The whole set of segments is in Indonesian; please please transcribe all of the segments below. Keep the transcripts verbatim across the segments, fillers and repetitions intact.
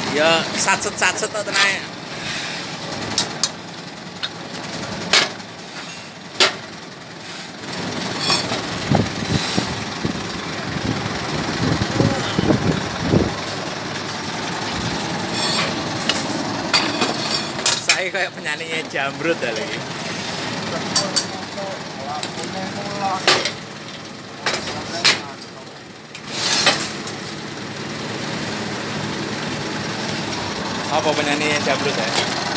Ya satset-satset to tenae. Saya kayak penyanyinya Jamrut ya lagi. Apa penyanyinya Jamrut ya?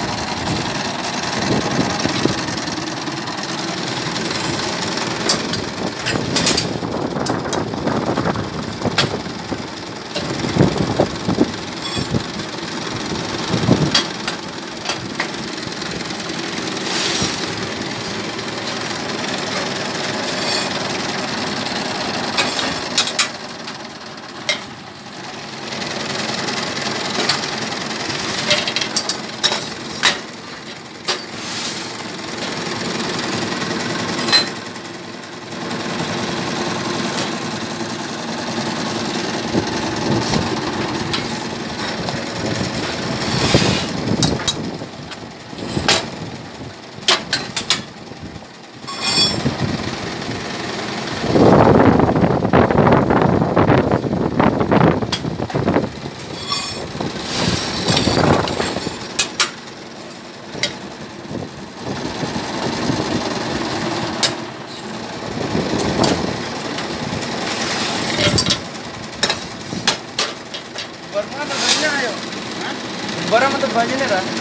Barang terbanya ayo. Hah? Barang terbanya nih dah.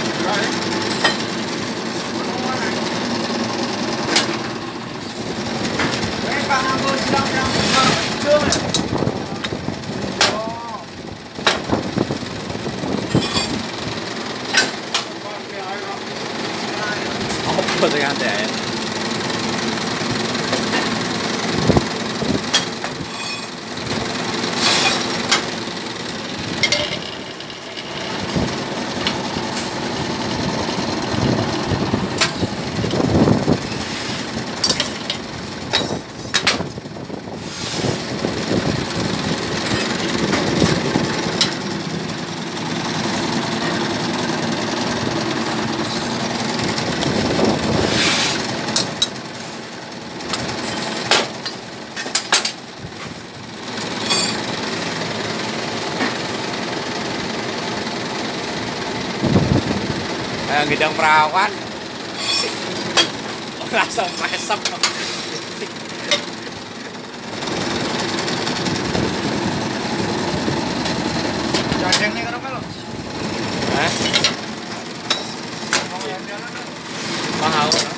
Eh, Pak Nganggo silang yang hijau. Apa sih kan ya? Yang gidang perawan langsung mesem. Jadeng nih kenapa lo? Hah? Mau yang jalan kan? Mahal.